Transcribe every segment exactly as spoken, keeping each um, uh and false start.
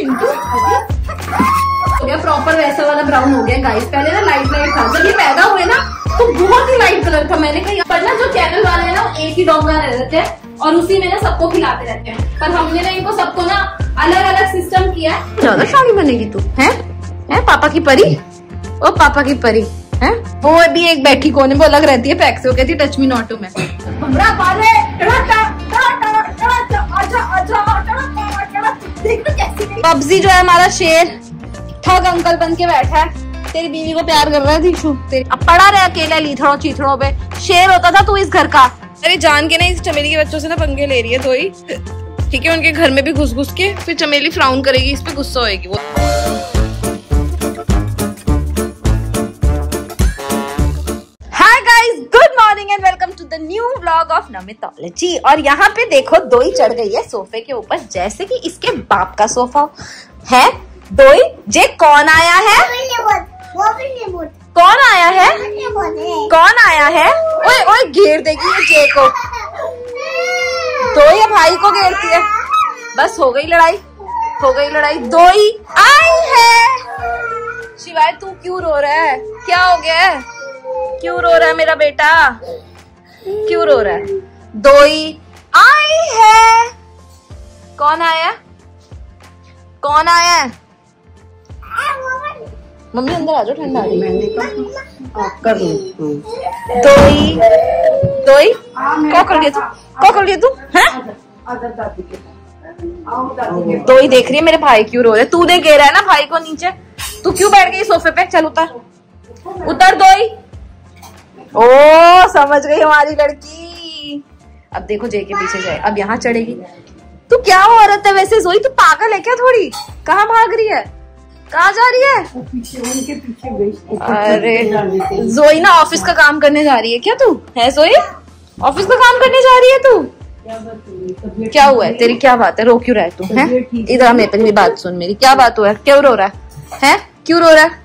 चिंटू। हो गया प्रॉपर वैसा वाला ब्राउन हो गया गाइस। पहले ना लाइट लाइट था, जब ये पैदा हुए ना तो बहुत ही लाइट कलर था। मैंने कहा पर ना जो चैनल वाले हैं ना एक ही डोंगा रहते हैं और उसी में ना सबको खिलाते रहते हैं, पर हमने ना इनको सबको ना अलग अलग सिस्टम किया है। ज्यादा शादी बनेगी तू है? है पापा की परी? ओ पापा की परी है? वो भी एक बैठी कोने में अलग रहती है पैक से, वो कहती है टच मी नॉट टू में। पबजी जो है हमारा शेर ठग अंकल बन के बैठा है, तेरी बीवी को प्यार कर रहा है दीशु। अब पड़ा रहे अकेला लीथड़ों चीथड़ों पे, शेर होता था तू इस घर का। अरे जान के ना इस चमेली के बच्चों से ना पंगे ले रही है तो ही ठीक है, उनके घर में भी घुस घुस के फिर चमेली फ्राउन करेगी, इस पे गुस्सा होएगी वो। Hi guys, good morning and welcome to the new vlog of Namitology. और यहाँ पे देखो दोई चढ़ गई है सोफे के ऊपर, जैसे कि इसके बाप का सोफा है। दोई जे कौन आया है? कौन आया है? कौन आया है? ओए ओए घेर देगी ये जे को। दोई भाई को घेरती है। बस हो गई लड़ाई, हो गई लड़ाई। दोई आई है। शिवाय तू क्यों रो रहा है? क्या हो गया है? क्यों रो रहा है मेरा बेटा? क्यों रो रहा है? दोई आई है। कौन आया? कौन आया है? मम्मी अंदर आ जाओ, ठंडा आ रही कर दोई दोई क्या कर लिया तू? क्या कर लिया तू? हैं? दोई देख रही है मेरे भाई क्यों रो रहे? तूने घेरा है ना भाई को नीचे, तू क्यों बैठ गई सोफे पे? चल उतर उतर दोई। ओ समझ गई हमारी लड़की। अब देखो जे के पीछे जाए, अब यहाँ चढ़ेगी। तू क्या औरत है वैसे जोई? तू पागल है क्या थोड़ी? कहाँ भाग रही है? कहाँ जा रही है? पीछे उनके पीछे गई। अरे जोई ना ऑफिस का काम करने जा रही है क्या तू? है जोई? ऑफिस का काम करने जा रही है तू? क्या हुआ है तेरी? क्या बात है? रो क्यों रहा है तू? है इधर मेरे पे बात सुन मेरी। क्या बात हुआ है? क्यों रो रहा है? है क्यों रो रहा है?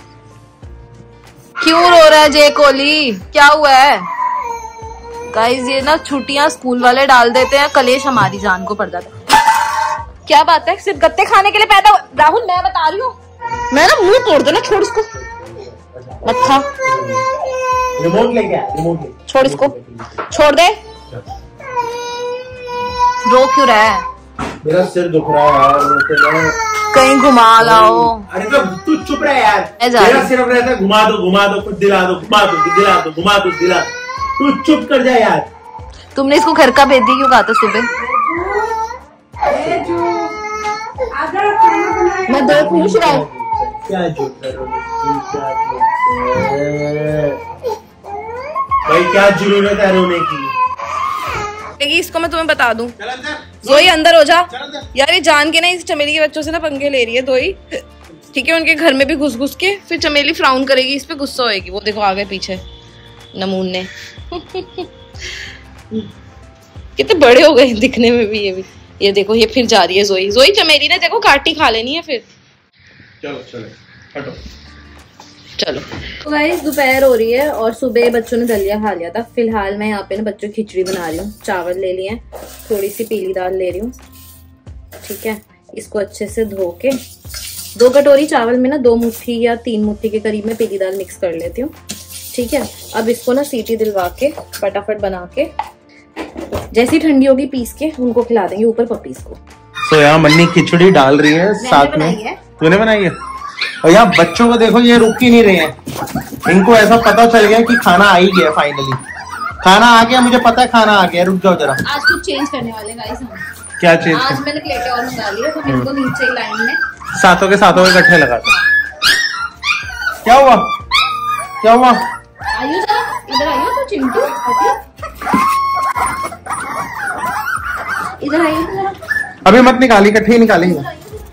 क्यों रो रहा है जे कोहली? क्या हुआ है? गाइस ये ना छुट्टियां स्कूल वाले डाल देते हैं, कलेश हमारी जान को पड़ जाता है। क्या बात है? सिर्फ गत्ते खाने के लिए पैदा? राहुल मैं बता रही हूँ, मैं ना मुंह तोड़ देना। छोड़ इसको, मत खा। रिमोट ले गया, रिमोट ले। छोड़ इसको, छोड़ दे। रो क्यों रहा है? मेरा सिर दुख रहा है यार, कहीं घुमा लाओ। अरे तो तू चुप रह यार, मेरा सिर्फ रहता है घुमा दो घुमा दो कुछ दिला दो, घुमा दो दिला दो, घुमा दो दिला। तू चुप कर जा यार। तुमने इसको घर का भेज दी क्यों? कहा था सुबह मैं दो खुश रहा। क्या झूठ भाई, क्या जरूरत है रोने की? इसको मैं तुम्हें बता दूं। जोई अंदर हो जा यार। ये जान के ना इस चमेली के बच्चों से ना पंगे ले रही है दोई ठीक है, उनके घर में भी घुस घुस के फिर चमेली फ्राउन करेगी, इस पे गुस्सा होएगी वो। देखो आगे पीछे नमूने कितने बड़े हो गए दिखने में भी। ये भी ये देखो ये फिर जा रही है जोई। जोई चमेली ने देखो काटी खा लेनी है फिर। चलो चलो हटो चलो। तो गाइस दोपहर हो रही है और सुबह बच्चों ने दलिया खा लिया था। फिलहाल मैं यहाँ पे ना बच्चों की खिचड़ी बना रही हूँ। चावल ले लिए हैं, थोड़ी सी पीली दाल ले रही हूँ, ठीक है। इसको अच्छे से धो के दो कटोरी चावल में ना दो मुट्ठी या तीन मुट्ठी के करीब में पीली दाल मिक्स कर लेती हूँ, ठीक है। अब इसको ना सीटी दिलवा के फटाफट बना के जैसी ठंडी होगी पीस के उनको खिला देंगे ऊपर पपीज को। तो यहाँ मन्नी खिचड़ी डाल रही है साथ में। तूने बनाई है? और यहाँ बच्चों को देखो ये रुक ही नहीं रहे हैं। इनको ऐसा पता चल गया कि खाना आ ही गया, फाइनली खाना आ गया। मुझे पता है खाना आ गया, रुक जाओ जरा। आज कुछ चेंज करने वाले गाइस हम। क्या चेंज? आज कर? मैंने प्लेटें और मंगा ली है तो इनको नीचे ही लाइन में सातों के सातों के इकट्ठे लगाते। क्या हुआ? क्या हुआ? आइयो जरा इधर आइयो तो चिंटू इधर आइए जरा। अभी मत निकाली, इकट्ठे ही निकालेंगे।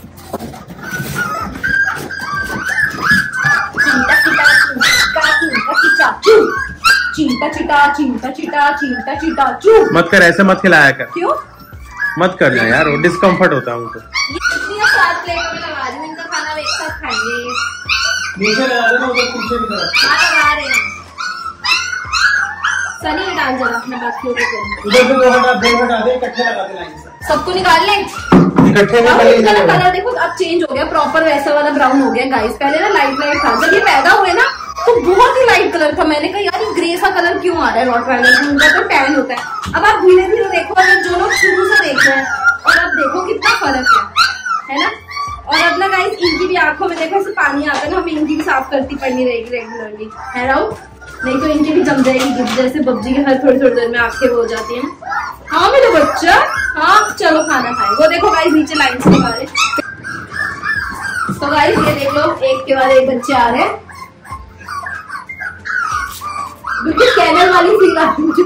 चिंता चिटा चिंता चिटा चिंता चिटा चू। मत कर, ऐसे मत खिलाया कर। क्यों? मत करना यार, वो डिस्कम्फर्ट होता है उनको। सात प्लेटों में लगा रही हूँ, इनका खाना एक साथ खाएंगे। नीचे लगा देना, उधर पीछे की तरफ। हाँ लगा रहे हैं। सनी डाल जरा, मैं बात क्यों करूँ? उधर से दो हटा दे, हटा दे, इकट्ठे लगा दे लाइन से। सबको निकाल ले। इकट्ठे में कलर देखो अब चेंज हो गया, प्रॉपर वैसा वाला ब्राउन हो गया गाइस। पहले ना लाइट लाइट था, जब ये पैदा हुए ना तो बहुत ही लाइट कलर था। मैंने कहा यार ये ग्रे सा कलर क्यों आ रहा है रॉटवाइलर में, उनका तो टैन होता है। अब आप धीरे धीरे देखो, अगर जो लोग शुरू से देख रहे हैं और अब देखो कितना फर्क है, है ना। और अब ना गाइस इनकी भी आंखों में देखो ऐसे पानी आता है ना, हमें इनकी भी साफ करती पड़नी रहेगी रेगुलरली, है राहुल, नहीं तो इनकी भी जम जाएगी जैसे बब्जी के हर थोड़ी थोड़ी देर में आंखें हो जाती है। हाँ मेरा बच्चा, हाँ चलो खाना खाए। वो देखो गाइस नीचे लाइन से आ रहे। तो गाइस ये देख लो एक के बाद एक बच्चे आ रहे हैं, बिल्कुल कैनल वाली फील आती है मुझे।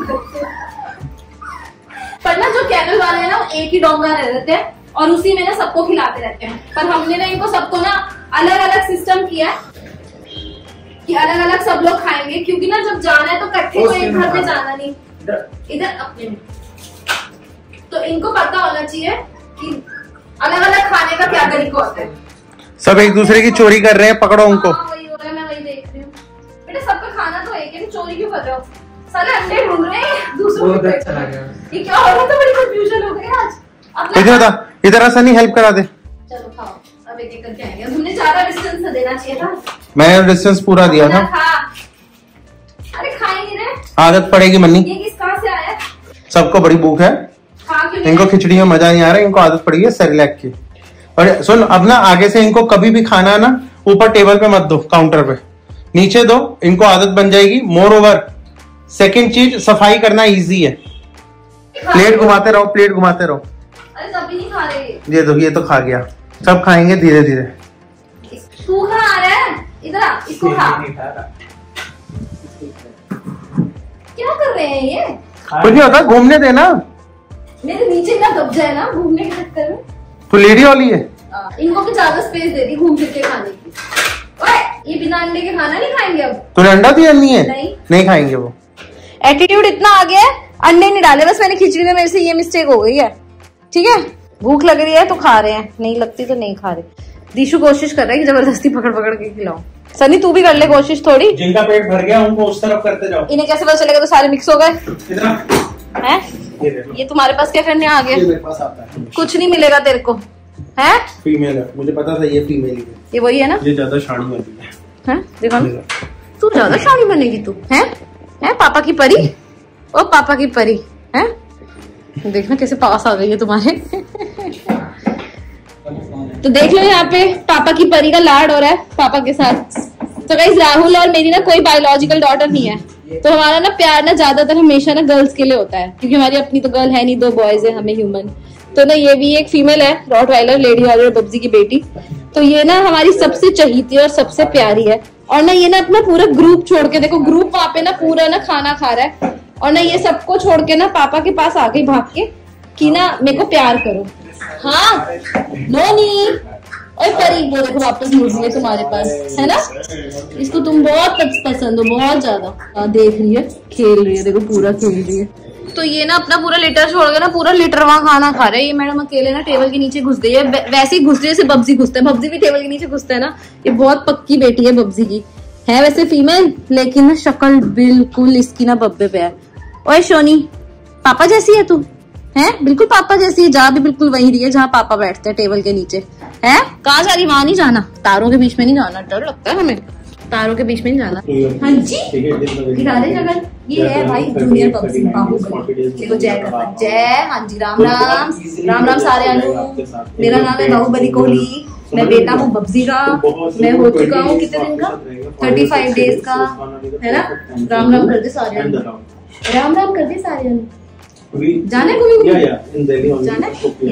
पर ना जो कैनल वाले हैं ना वो एक ही डोंगा रह रहते हैं और उसी में ना सबको खिलाते रहते हैं। पर हमने ना इनको सबको ना अलग अलग सिस्टम किया है कि अलग अलग सब लोग खाएंगे, क्योंकि ना जब जाना है तो इकट्ठे को एक घर में जाना नहीं, इधर अपने में। तो इनको पता होना चाहिए कि अलग अलग खाने का क्या तरीका होता है। सब एक दूसरे की चोरी कर रहे हैं, पकड़ो उनको। हाँ, वही हो रहा है, मैं वही देख रही हूँ। बेटा सबका खाना तो एक है, चोरी क्यों कर रहे हो? सारे अंडे ढूंढ रहे हैं दूसरों की। ये क्या हो रहा था, बड़ी कंफ्यूजन हो गई आज। इधर इधर ऐसा नहीं, हेल्प करा दे। चलो खाओ, अब एक एक करके आएंगे। तुमने ज्यादा डिस्टेंस देना चाहिए था। मैंने डिस्टेंस पूरा दिया था। अरे खाए नहीं रहे, आदत पड़ेगी मन्नी। ये किस कहाँ से आया? सबको बड़ी भूख है, इनको खिचड़ी में मजा नहीं आ रहा है, इनको आदत पड़ी है सेरेलैक की। और सुन अब ना आगे से इनको कभी भी खाना ना ऊपर टेबल पे मत दो, काउंटर पे नीचे दो, इनको आदत बन जाएगी। मोर ओवर सेकेंड चीज, सफाई करना इजी है। प्लेट घुमाते रहो, प्लेट घुमाते रहो। अरे तभी नहीं खा रहे। ये तो ये तो खा गया, सब खाएंगे धीरे धीरे। तू खा रहा है, इधर आ, इसको खा। क्या कर रहे हैं ये? कुछ नहीं होता, घूमने देना। मेरे नीचे का दब जाए ना घूमने के चक्कर में। तो लेडी वाली है, इनको भी ज्यादा स्पेस दे दी घूम फिर के खाने की। ओए, ये बिना अंडे के खाना नहीं खाएंगे अब। तूने अंडा दिया नहीं है? नहीं, नहीं खाएंगे वो। एटीट्यूड इतना आ गया है, अंडे नहीं डाले, बस मैंने खिचड़ी में मेरे से ये मिस्टेक हो गई है। ठीक है, भूख लग रही है तो खा रहे हैं, नहीं लगती तो नहीं खा रहे। दिशु कोशिश कर रहा है कि जबरदस्ती पकड़ पकड़ के खिलाओ। सनी तू भी कर ले कोशिश थोड़ी। जिनका पेट भर गया उनको उस तरफ करते जाओ। इन्हें कैसे पता चलेगा तो सारे मिक्स हो गए हैं? ये तुम्हारे पास क्या करने आ गए? मेरे पास आता है, कुछ नहीं मिलेगा तेरे को, है? फीमेल है, मुझे पता था ये फीमेल ही है। ये वही है ना? ये ज्यादा शानी वाली है। हैं? देखो तू ज्यादा शानी बनेगी तू, हैं? हैं पापा की परी? ओ पापा की परी, हैं? देखना कैसे पास आ गई है तुम्हारे। तो देख लो यहाँ पे पापा की परी का लाड हो रहा है पापा के साथ। तो गाइस राहुल और मेरी ना कोई बायोलॉजिकल डॉटर नहीं है, तो हमारा ना प्यार ना ज्यादातर हमेशा ना गर्ल्स के लिए होता है, क्योंकि हमारी अपनी तो गर्ल है नहीं, दो बॉयज है हमें ह्यूमन। तो ना ये भी एक फीमेल है रॉटवाइलर, लेडी वाइलर बब्जी की बेटी। तो ये ना हमारी सबसे चहीती और सबसे प्यारी है। और ना ये ना अपना पूरा ग्रुप छोड़ के, देखो ग्रुप वहाँ पे ना पूरा ना खाना खा रहा है, और ना ये सबको छोड़ के ना पापा के पास आ गई भाग के कि ना मेरे को प्यार करो। हाँ नोनी, और परी वो देखो वापस मुड़ रही है तुम्हारे पास, है ना? इसको तुम बहुत पसंद हो, बहुत ज्यादा। देख रही है, खेल रही है, देखो पूरा खेल रही है। तो ये ना अपना पूरा लिटर छोड़ के ना पूरा लिटर वहाँ खाना खा रहे हैं। ये मैडम अकेले ना टेबल के नीचे घुस गई है, वैसे ही घुस गई जैसे बब्जी घुसता है। बब्जी भी टेबल के नीचे घुसता है ना। ये बहुत पक्की बेटी है बब्जी की, है वैसे फीमेल, लेकिन ना शक्ल बिल्कुल इसकी ना बब्बे पे है। ओए शोनी, पापा जैसी है तू, है? बिल्कुल पापा जैसी है, जा भी बिल्कुल वही रही है जहाँ पापा बैठते हैं टेबल के नीचे, है? कहाँ जा रही? वहां नहीं जाना, तारों के बीच में नहीं जाना, डर लगता है हमें, तारों के बीच में नहीं जाना। हाँ जी, दिखा दे जगह। ये है भाई जूनियर बब्जी बाहुबली, देखो जय करता, जय। हाँ जी, राम राम राम राम सारे अनु। मेरा नाम है बाहुबली कोहली, मैं बेटा हूँ बब्जी का। मैं हो चुका हूँ कितने दिन का? थर्टी फाइव डेज का, है ना? राम राम कर दे सारे अनु, राम राम कर दे सारे अनु। जाने को नहीं, जाना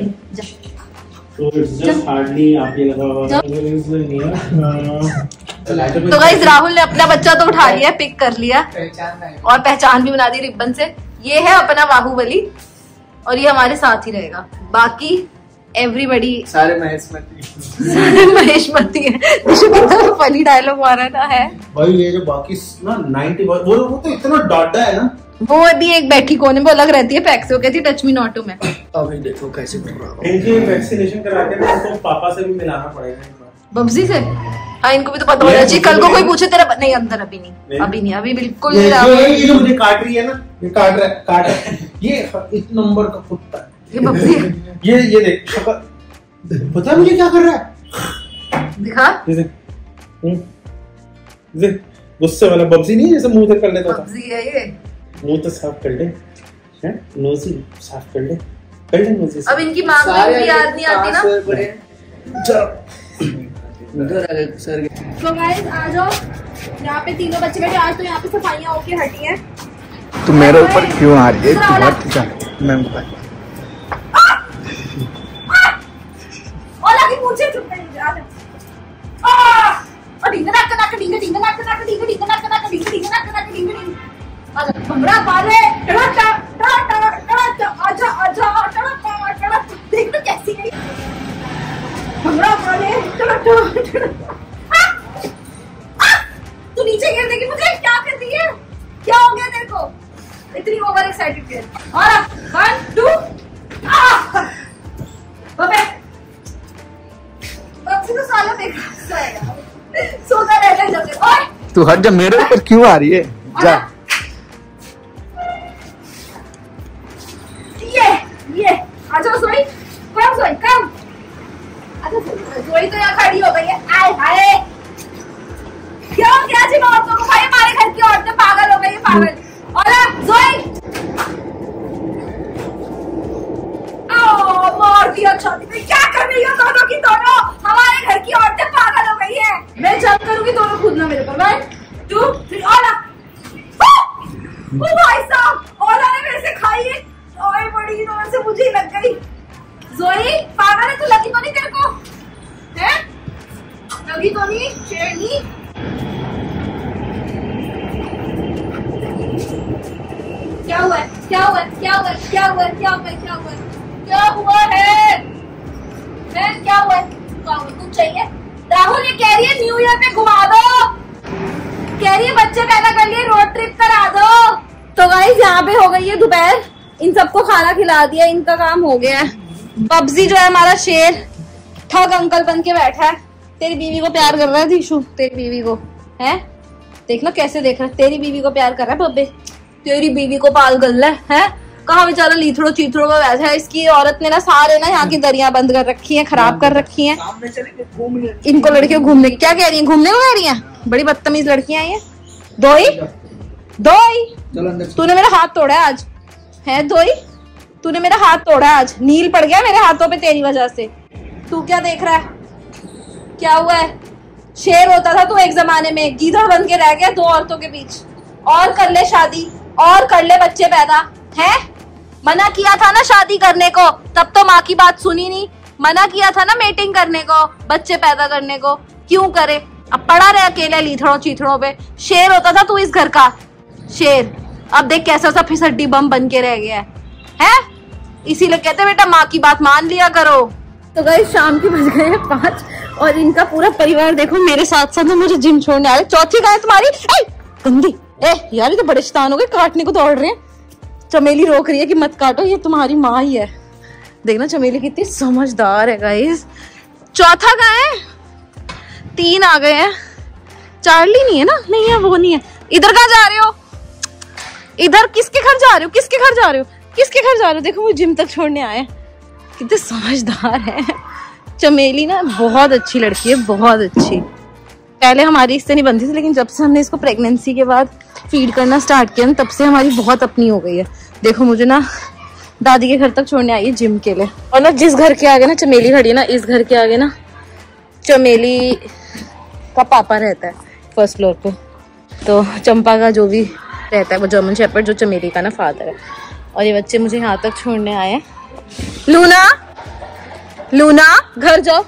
तो गाइस राहुल ने अपना बच्चा तो उठा लिया, पिक कर लिया और पहचान भी बना दी रिबन से। ये है अपना बाहुबली और ये हमारे साथ ही रहेगा। बाकी एवरीबॉडी सारे महेशमती सारे महेशमती है। कितना फनी डायलॉग मारा था, है भाई। ये जो बाकी ना नाइंटी वो वो तो इतना डाटा है ना। वो भी एक बैठी कोने में अलग रहती है पैक से, वो कहती टच मी नॉट टू में। अभी देखो कैसे कर रहा हूं। इनकी वैक्सीनेशन करा के ना इसको पापा से भी मिलाना पड़ेगा, बब्जी से। हाँ इनको भी तो पता होना चाहिए, कल को कोई पूछे तेरा नहीं अंदर। अभी नहीं, नहीं? अभी नहीं, अभी बिल्कुल ये, ये, ये जो मुझे काट रही है ना, ये काट रहा है, काट रहा है। ये इस नंबर का कुत्ता, ये बब्जी है। ये ये देख शक्ल, पता है मुझे क्या कर रहा है? दिखा। गुस्से वाला बब्जी नहीं है जैसे मुंह तक कर लेता था। बब्जी है ये। मुंह तो साफ कर ले, हैं? नोज़ी साफ कर ले, कर ले नोज़ी। अब इनकी माँ को भी याद नहीं आती ना। तो गाइस आ जाओ, यहाँ पे तीनों बच्चे बैठे। आज तो यहाँ पे सफाइयाँ होके हटी हैं। तू मेरे ऊपर क्यों आ रही है? मैं ओला की मुझे चुप नहीं जा रहा। आ और डिंग नाक नाक डिंग डिंग नाक नाक डिंग डिंग नाक नाक डिंग डिंग नाक नाक डिंग डिंग। अगर भंगड़ा पाले टाटा टाटा टाटा आजा आजा टाटा टाटा। देख तो कैसी है भंगड़ा पाले टाटा। तू नीचे गिर देगी मुझे। क्या कर रही है? क्या हो गया तेरे को? इतनी ओवर एक्साइटेड है। और वन टू बाबे तो साला देखा सोता रहता है जब। ओए तू हट जा, मेरे ऊपर क्यों आ रही है? जा। ये ये आजा सोई, कम सोई कम। अच्छा सोई तो यहाँ खड़ी हो गई है। आए हाय क्या क्या जी औरतों को भाई, हमारे घर की औरतें पागल हो गई है, पागल। और सोई मार दिया छाती पे। क्या कर रही हो दोनों की दोनों? हमारे घर की औरतें पागल हो गई है। मैं जंप करूंगी दोनों कूदना मेरे पर। One two three. ओला ओ भाई साहब, ओला ने मेरे से खाई है। ओए बड़ी जोर से मुझे ही लग गई। जोई पागल है तू? लगी तो नहीं तेरे को? हैं? लगी तो नहीं? शेरनी क्या हुआ है? क्या हुआ है? क्या हुआ है? क्या हुआ है? क्या हुआ है? क्या हुआ है? क्या हुआ है? मैं क्या हुआ है? कुछ चाहिए? राहुल ये कह रही है न्यू ईयर पे घुमा दो, कह रही है बच्चे पैदा कर लिए रोड ट्रिप करा दो। तो गाइस यहाँ पे हो गई है दोपहर, इन सबको खाना खिला दिया, इनका काम हो गया है। बब्जी जो है हमारा शेर ठग अंकल बन के बैठा है। तेरी बीवी को प्यार कर रहा है दीशु, तेरी बीवी को है देख लो कैसे देख रहा है। तेरी बीवी को प्यार कर रहा है बब्बे, तेरी बीवी को पाल गल है। कहाँ बेचारा लीथड़ो चीथड़ो में बैठा है। इसकी औरत ने ना सारे ना यहाँ की दरिया बंद कर रखी है, खराब कर रखी है। इनको लड़कियों घूमने, क्या कह रही है? घूमने को कह रही है? बड़ी बदतमीज लड़कियां हैं ये। दोई दोई तूने मेरा हाथ तोड़ा है आज, है दोई? तूने मेरा हाथ तोड़ा है आज, नील पड़ गया मेरे हाथों पे तेरी वजह से। तू क्या देख रहा है? क्या हुआ है? शेर होता था तू एक जमाने में, गीदड़ बन के रह गया दो औरतों के बीच। और कर ले शादी, और कर ले बच्चे पैदा। है मना किया था ना शादी करने को, तब तो माँ की बात सुनी नहीं। मना किया था ना मेटिंग करने को, बच्चे पैदा करने को, क्यों करे? अब पड़ा रहे अकेले लीथड़ों चीथड़ों पे। शेर होता था तू इस घर का, शेर। अब देख कैसा सा फिसड्डी बम बन के रह गया है, है? इसीलिए कहते बेटा माँ की बात मान लिया करो। तो गाइस शाम के बज गए हैं पाँच और इनका पूरा परिवार देखो मेरे साथ साथ मुझे जिम छोड़ने आ रहे। चौथी गाय तुम्हारी ए, गंदी। ए यार ये तो बड़े शैतान हो गए, काटने को दौड़ रहे हैं। चमेली रोक रही है कि मत काटो, ये तुम्हारी माँ ही है। देखना चमेली कितनी समझदार है गाइस। चौथा कहाँ है? तीन आ गए हैं, चार्ली नहीं है ना? नहीं है, वो नहीं है। इधर कहाँ जा रहे हो? इधर किसके घर जा रहे हो? किसके घर जा रहे हो? किसके घर जा रहे हो? देखो वो जिम तक छोड़ने आए, कितने समझदार है। चमेली ना बहुत अच्छी लड़की है, बहुत अच्छी। पहले हमारी इससे नहीं बनती थी, लेकिन जब से हमने इसको प्रेगनेंसी के बाद फीड करना स्टार्ट किया तब से हमारी बहुत अपनी हो गई है। देखो मुझे ना दादी के घर तक छोड़ने आई है जिम के लिए। और ना जिस घर के आगे ना चमेली खड़ी है ना, इस घर के आगे ना चमेली का पापा रहता है फर्स्ट फ्लोर पे। तो चंपा का जो भी रहता है वो जर्मन शेपर्ड, जो चमेली का ना फादर है। और ये बच्चे मुझे यहाँ तक छोड़ने आए हैं। लूना लूना घर जाओ,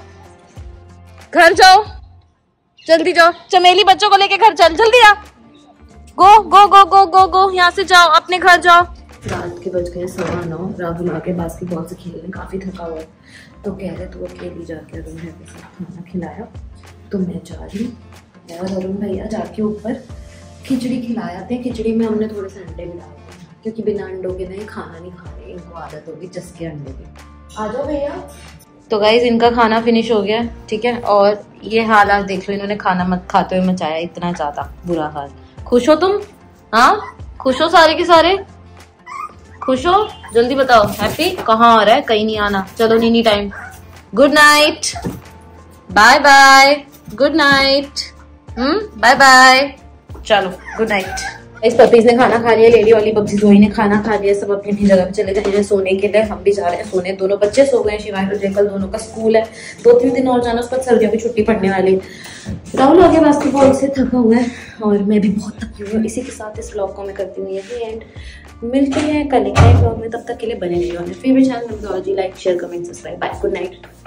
घर जाओ, जल्दी जाओ। चमेली बच्चों को लेके घर चल, जल्दी आ। गो गो गो गो गो गो, यहाँ से जाओ, अपने घर जाओ। रात के बज गए सवा नौ। राहुल आके बास्केटबॉल से खेलने काफी थका हुआ है, तो कह रहे तू अकेली जाके अरुण भैया के साथ खाना खिलाया। तो मैं जा रही हूँ और अरुण भैया जाके ऊपर खिचड़ी खिलाते हैं। खिचड़ी में हमने थोड़े से अंडे भी डालते हैं, क्योंकि बिना अंडों के नहीं खाना नहीं खा रहे, इनको आदत होगी चस्के अंडे की। आ जाओ भैया। तो गाइज इनका खाना फिनिश हो गया, ठीक है। और ये हालात देख लो, इन्होंने खाना मत खाते हुए मचाया इतना ज्यादा बुरा हाल। खुश हो तुम? हाँ खुश हो सारे के सारे? खुश हो? जल्दी बताओ। हैप्पी? कहाँ आ रहा है? कहीं नहीं आना। चलो नीनी time, good night, bye bye, good night, hmm bye bye, चलो गुड नाइट। इस पपीज ने खाना खा लिया, लेडी वाली पपी जोई ने खाना खा लिया, सब अपनी अपनी जगह पे चले गए सोने के लिए। हम भी जा रहे हैं सोने, दोनों बच्चे सो गए। शिवाय और जय कल दोनों का स्कूल है, दो तीन दिन और जाना, उसके बाद सर्दियों की छुट्टी पड़ने वाली। राहुल आगे बास्केटबॉल से थका हुआ है और मैं भी बहुत थकी हुई हूँ। इसी के साथ इस ब्लॉग को मैं करती हूँ यही एंड। मिलते हैं कल एक नए ब्लॉग में, तब तक के लिए बने रहिए। Favourite channel like share comment subscribe. Bye, good night.